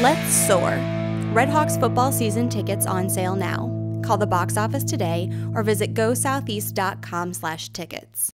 Let's soar. Redhawks football season tickets on sale now. Call the box office today or visit GoSoutheast.com/tickets.